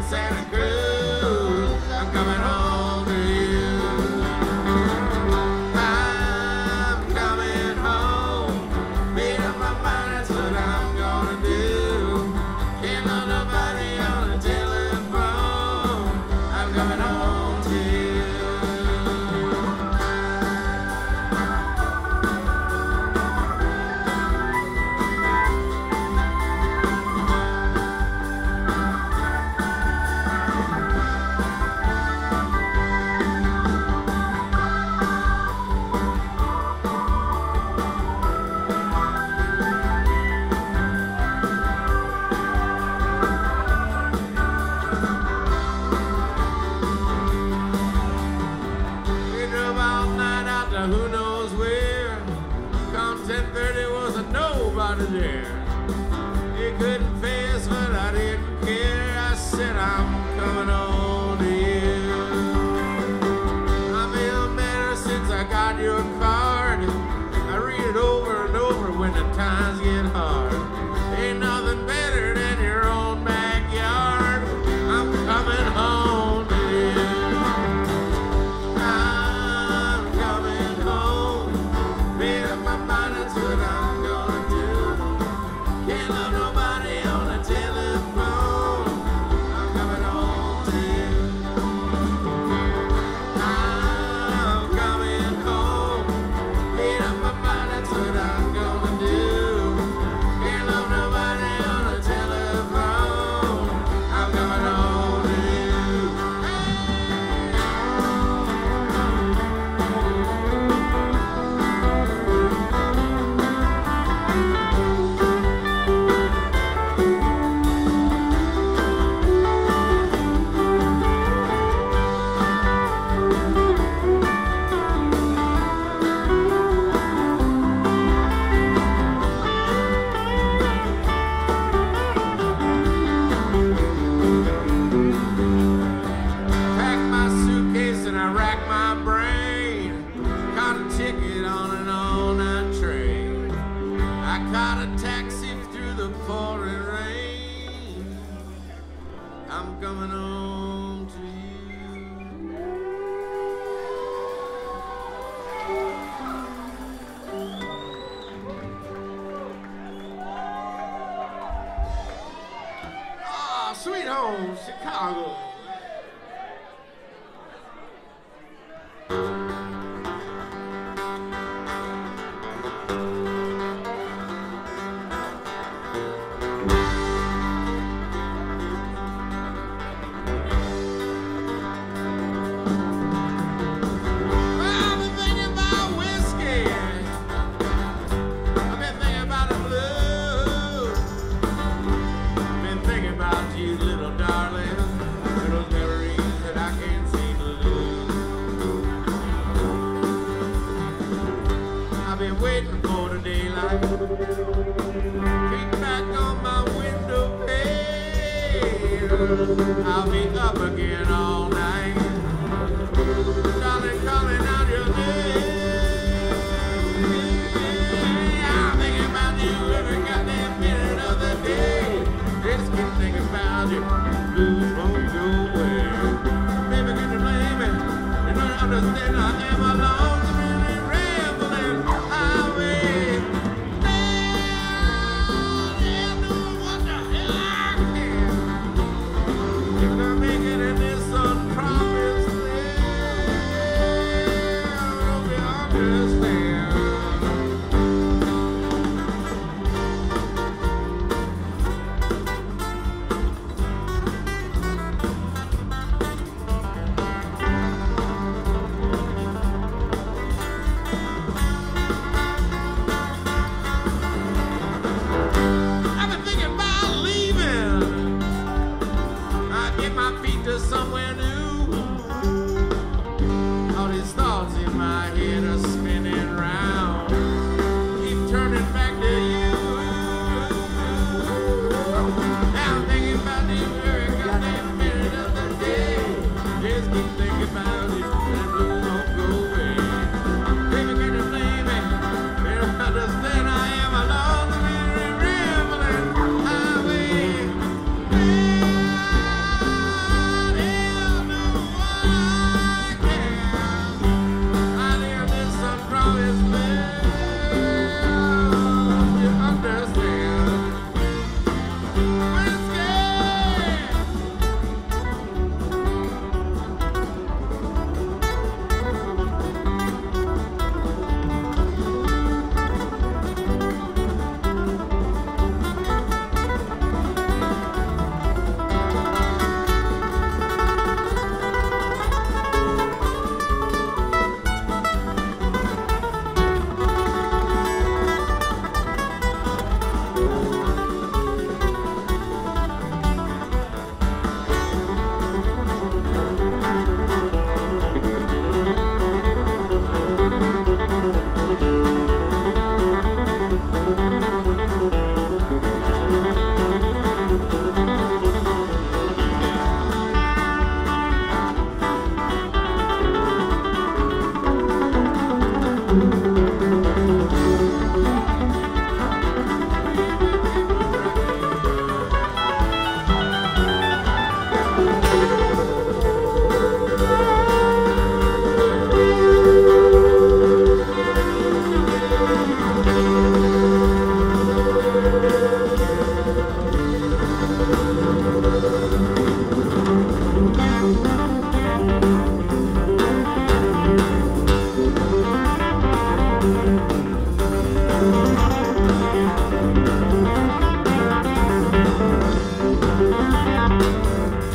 Santa Cruz. I'm coming home to you. I'm coming home. Made up my mind, that's what I'm gonna do. Can't love nobody on the telephone. I'm coming home to you. Who knows where? Come 10:30 wasn't nobody there. He couldn't face, but I didn't care. I said I'm coming home to you. I feel better since I got your card. I read it over and over when the times get hard. Ain't nothing better than your own backyard. I'm coming home to you. That's what I'm gonna do. Can't love nobody on the telephone. I'm coming home to you. I'm coming home. Made up my mind, that's what I'm gonna do. Can't love nobody on the telephone. I'm coming home to you. I'm coming home to you. Ah, sweet home, Chicago. Waiting for the daylight. Kick back on my window pane. I'll be up again all night. Darling, calling out your name. I'm thinking about you every goddamn minute of the day. Just keep thinking about you. Blues won't go away. Baby, can you blame me? You don't understand I am alone. Get my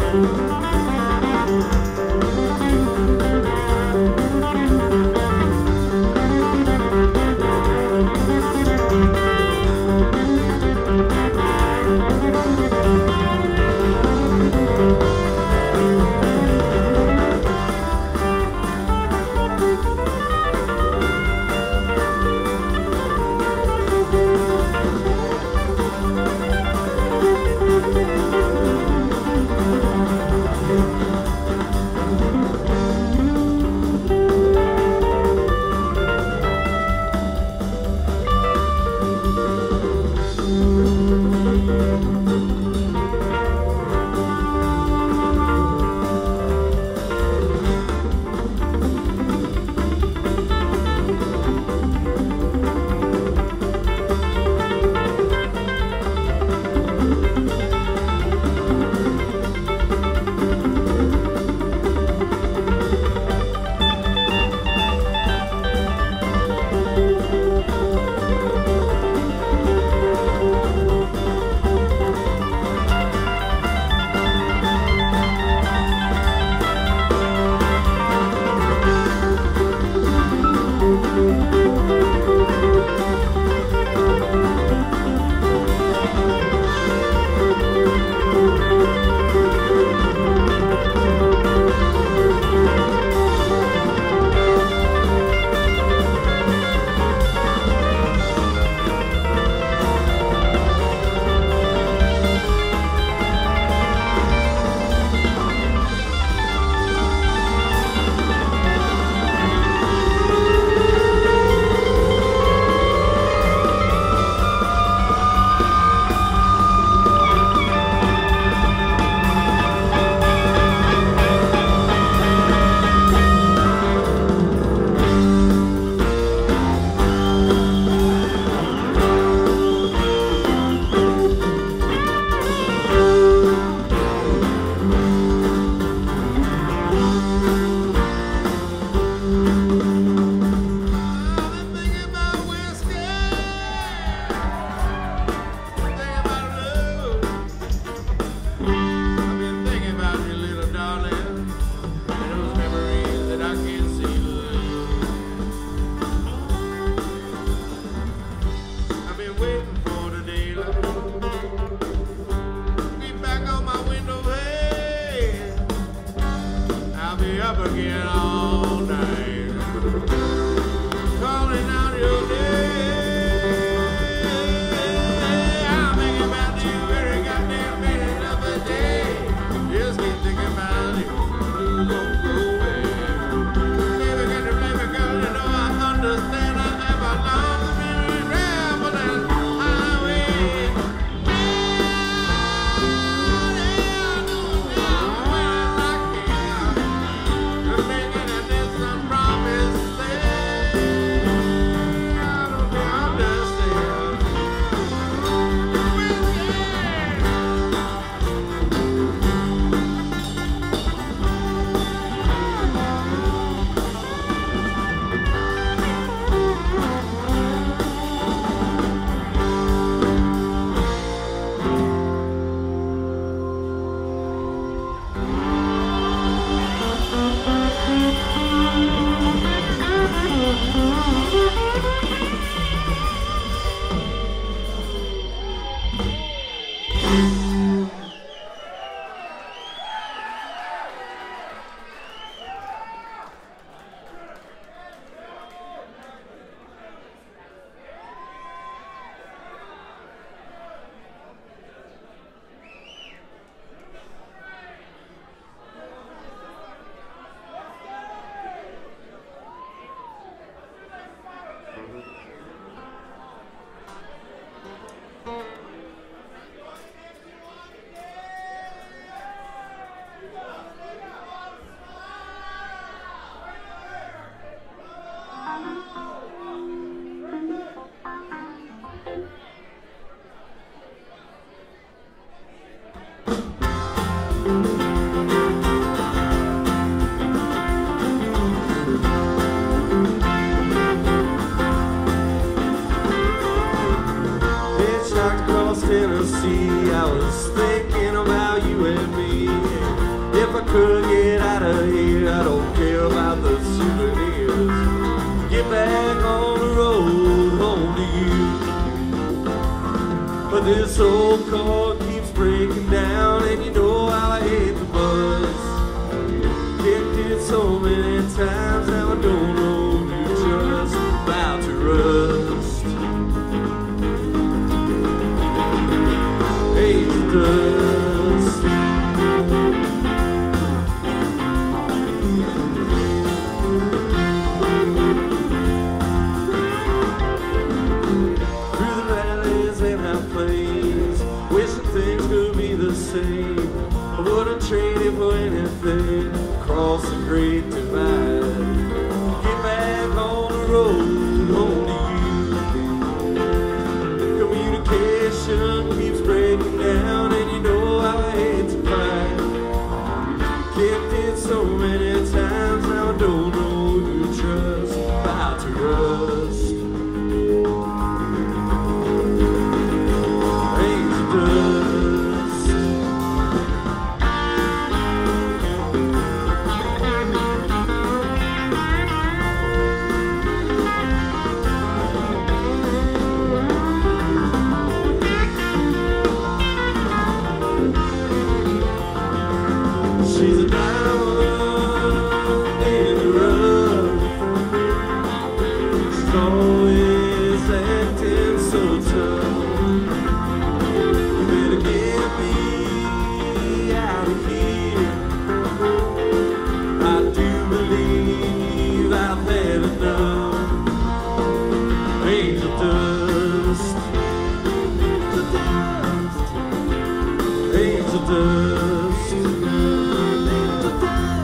Tennessee, I was thinking about you and me. If I could get out of here, I don't care about the souvenirs. Get back on the road, home to you. But this old car keeps breaking down, and you know how I hate the buzz. Kicked it so many times, now I don't know you're just about to rust. Haze of dust. Through the valleys and our plains, wishing things could be the same. I wouldn't trade it for anything. Cross the great divide. Get back on the road, home to you. Communication keeps breaking down, and you know how I hate to fight. Kept it so many times, now I don't know you trust. About to rust. Haze of dust. She's a diamond in the rough. She's always acting so tough. You better get me out of here. I do believe I've had enough. Angel dust. Angel dust.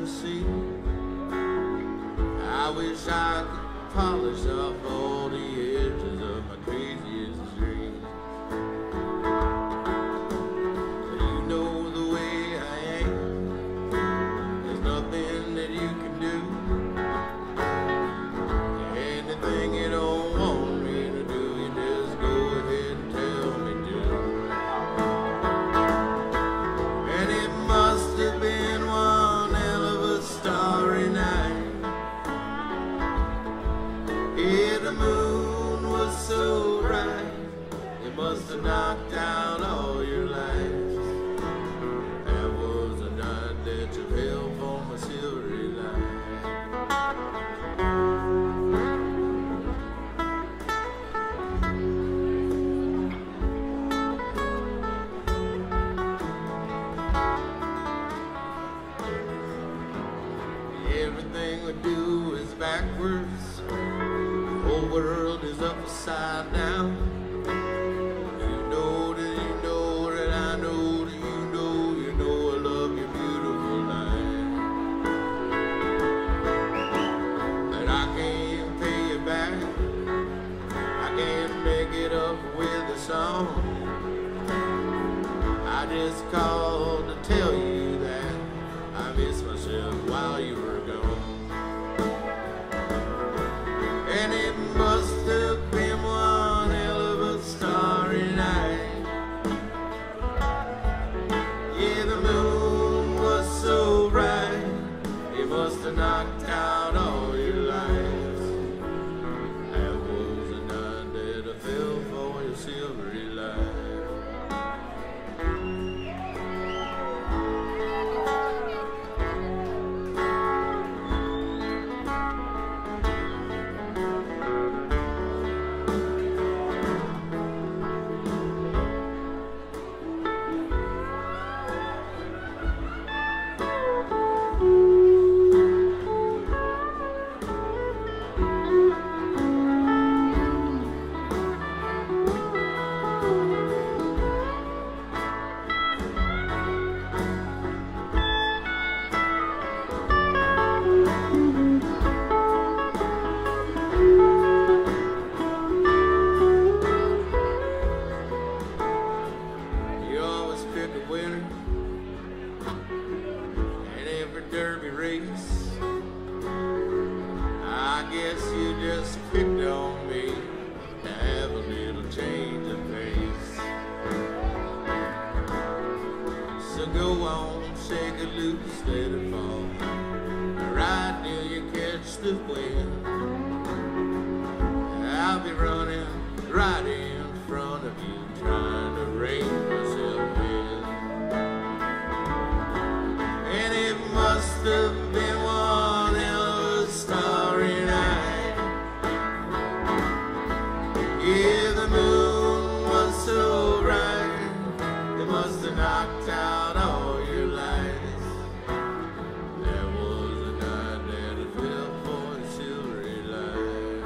see. I wish I could polish off all the edges of my craziest dreams. You know the way I am, there's nothing that you can do. Anything you don't want me to do, you just go ahead and tell me to. And it must have been one hell of a starry night. Yeah, the moon was so bright, it must have knocked out all your lights. That was the night that you fell for my silvery light. Everything we do is backwards. The whole world is upside down. You know that you know that I know that you know I love your beautiful life. And I can't pay you back, I can't make it up with a song. I just called to tell you that I miss myself while you were gone. And it must have been one hell of a starry night. Yeah, the moon was so bright, it must have knocked out all your lights. That was the night that I fell for your silvery light. I guess you just picked on me to have a little change of pace. So go on, shake it loose, let it fall, right till you catch the wind. I'll be running right in front of you, trying to rein myself in. And it must have been one hell of a starry night. Yeah, the moon was so bright, it must have knocked out all your lights. That was the night that I fell for a silvery light.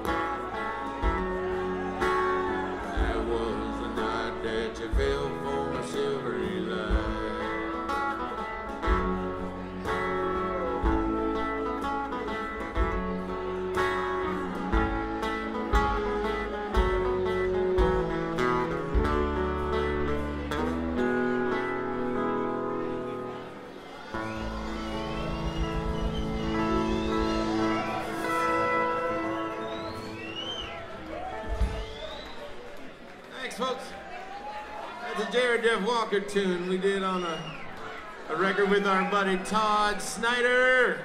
That was the night that you fell for a silvery light. Thanks, folks. That's a Jared Jeff Walker tune we did on a record with our buddy Todd Snyder.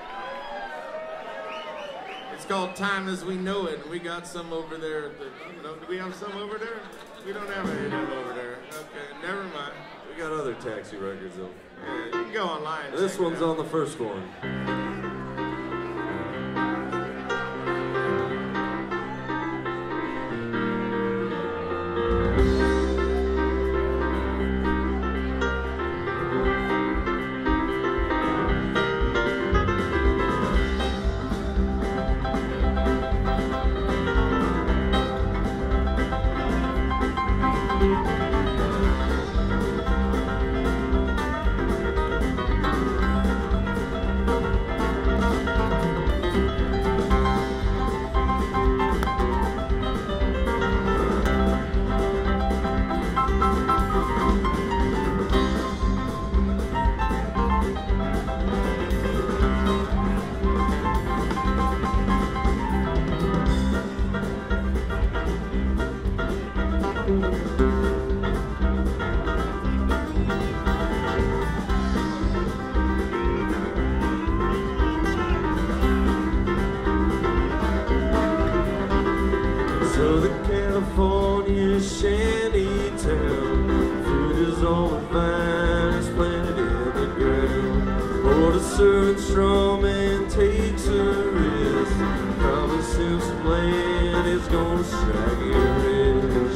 It's called Time As We Know It, and we got some over there at the, I don't know, do we have some over there? We don't have any of them over there. Okay, never mind. We got other Taxi records though. Yeah, you can go online. This one's on the first one. certain strong man takes a risk. Promise him some land is gonna strike it rich.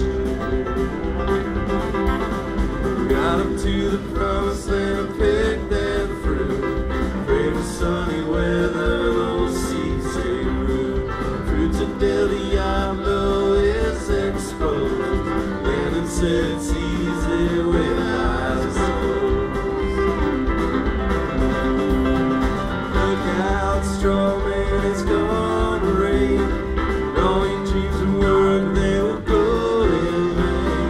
Got up to the promised land, picked that fruit. Pray for sunny weather, those seeds take root. Fruits of Del Diablo is exposed. Landon said it's easy with eyes closed. Look out, strong man, it's gonna rain. And all your dreams and work, they will go in vain.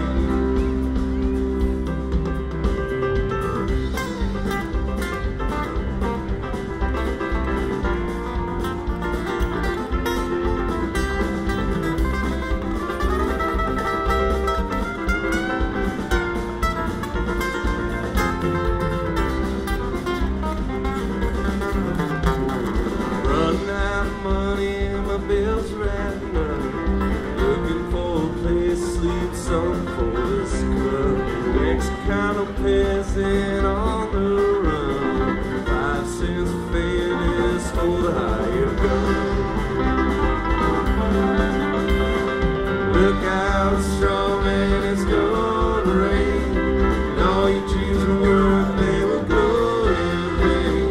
Running out of money, my bills ran up. Looking for a place to sleep, some for this club. Mexicano peasant on the run. 5 cents for fairness for the hired gun. Look out, strong man, it's gonna rain. And all your dreams and work, they will go in vain.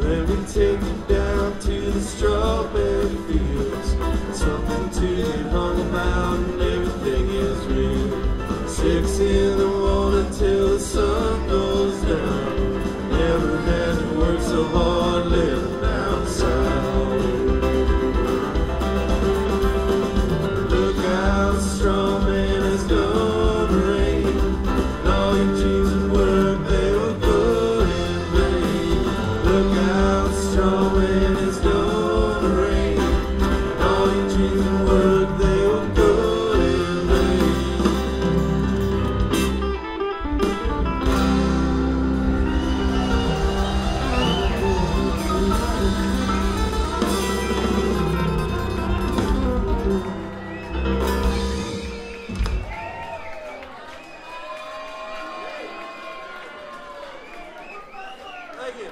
Let me take you down to the strawberry fields. Something to get hung about and everything is real. 6 in the morning till the sun goes down. Never had to work so hard living down south. Look out, the strong man is gonna rain. And all your dreams and work, they were put in vain. Look out, the strong man is gonna rain. And all your dreams and work, they were put in vain. Thank you.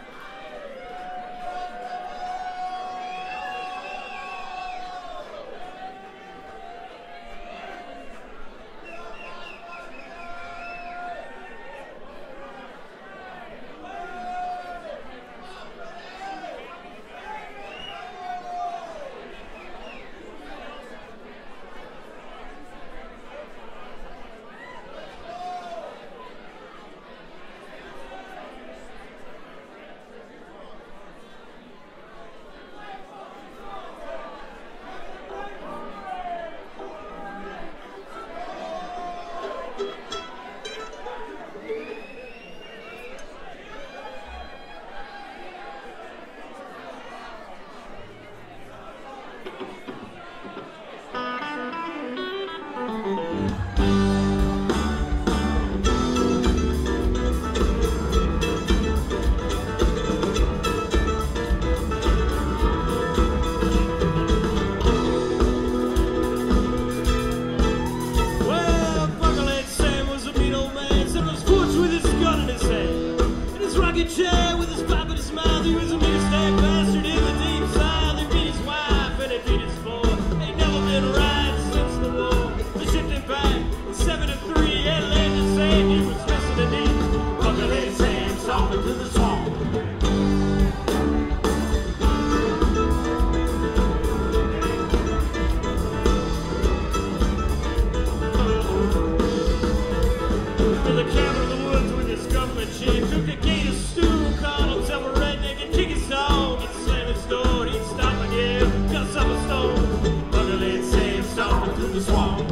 Well, Buckerhead Sam was a mean old man, sat on his porch with his gun in his hand. In his rocking chair with his pipe in his mouth, he was a mean stag bastard in the deep south. He beat his wife and he beat his boy. Ain't never been right since the war. They shipped him back in 73 and landed saying he was missing a knee. Buckerhead Sam stomping to the swamp. To the cabin of the woods with his government chief. Cooked a can of stew, called himself a redneck, and kick his dog. He'd slam his door, he'd stop again, cuss up a stone. Buckerhead Sam stomping through the swamp.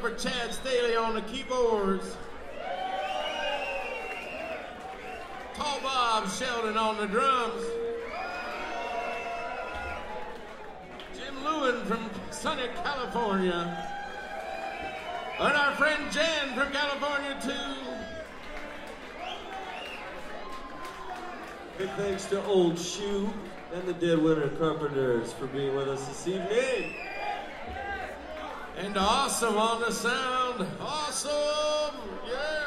for Chad Staley on the keyboards. Tall Bob Sheldon on the drums. Jim Lewin from sunny California. And our friend Jan from California too. Big thanks to Old Shoe and the Dead Winter Carpenters for being with us this evening. And Awesome on the sound. Awesome! Yeah!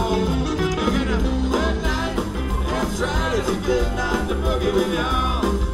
It's a good night to boogie with y'all.